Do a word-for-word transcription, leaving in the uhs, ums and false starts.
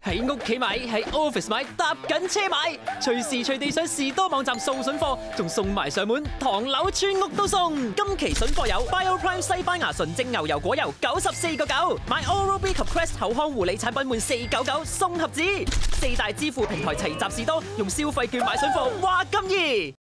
喺屋企買，喺 office 買，搭緊車買，隨時隨地上士多網站掃筍貨，仲送埋上門，唐樓村屋都送。今期筍貨有 BioPrime 西班牙純正牛油果油九十四個九，買 Oral-B 及 Crest 口腔護理產品換四九九送盒子。四大支付平台齊集士多，用消費券買筍貨，話咁易。